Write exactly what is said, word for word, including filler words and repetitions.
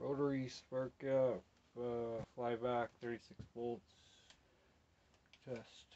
Rotary spark gap, uh, flyback, thirty-six volts, test.